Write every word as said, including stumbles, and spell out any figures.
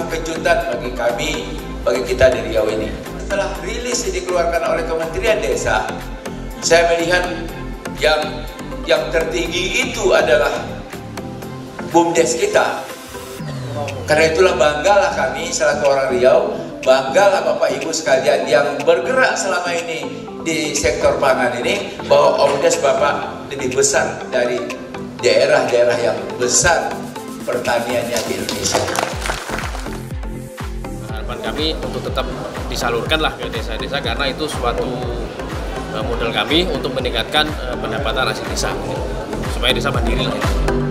kejutan bagi kami, bagi kita di Riau ini. Setelah rilis yang dikeluarkan oleh Kementerian Desa, saya melihat yang yang tertinggi itu adalah BUMDes kita. Karena itulah banggalah kami selaku orang Riau, banggalah Bapak Ibu sekalian yang bergerak selama ini di sektor pangan ini, bahwa BUMDes Bapak lebih besar dari daerah-daerah yang besar pertaniannya di Indonesia. Harapan kami untuk tetap disalurkan lah ke desa-desa, karena itu suatu modal kami untuk meningkatkan pendapatan hasil desa, supaya desa mandiri lah.